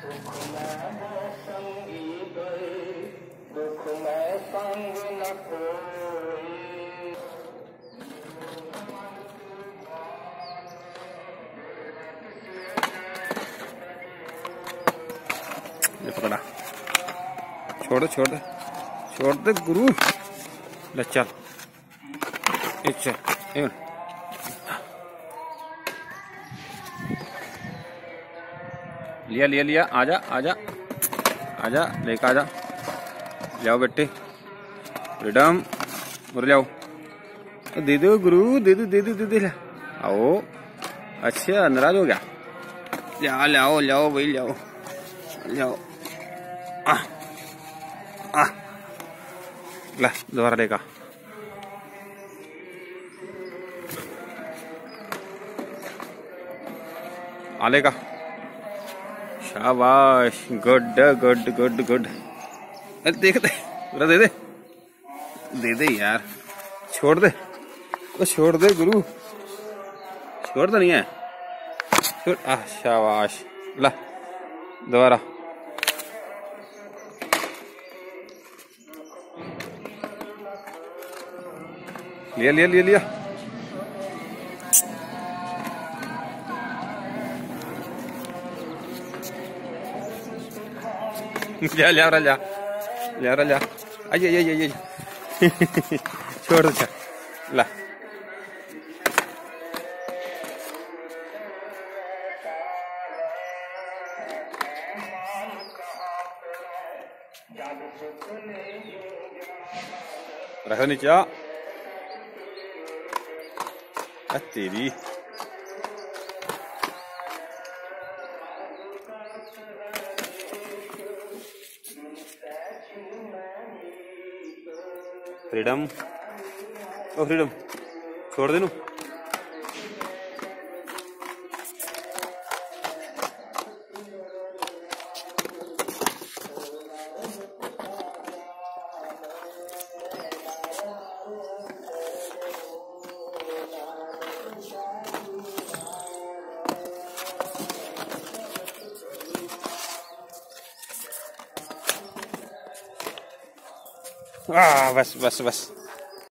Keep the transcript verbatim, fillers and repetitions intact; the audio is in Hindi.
ये पकड़ा, छोड़ दे छोड़ दे छोड़ दे गुरु। ले चल, चल लिया लिया लिया। आजा आजा आजा, लेकर आजा, जाओ बेटे, फ्रीडम उधर जाओ। दे दो गुरु, दे दो दे दो दे दे, आओ। अच्छा नाराज हो गया, जा लाओ लाओ भाई लाओ लाओ। आ आ ला दोबारा लेगा। आलेगा, शाबाश, गुड गुड गुड गुड। अरे देख दे, पूरा दे दे दे दे यार, छोड़ दे वो, छोड़ दे गुरु, छोड़ तो नहीं है, छोड़। आ शाबाश, ला दोबारा। लिया लिया लिया लिया। जा ले रहा, जा ले रहा, जा आइए आइए आइए। छोड़ दो, ला रखो नीचे। तेरी फ्रीडम, ओ फ्रीडम, छोड़ दे नू। आ बस बस बस।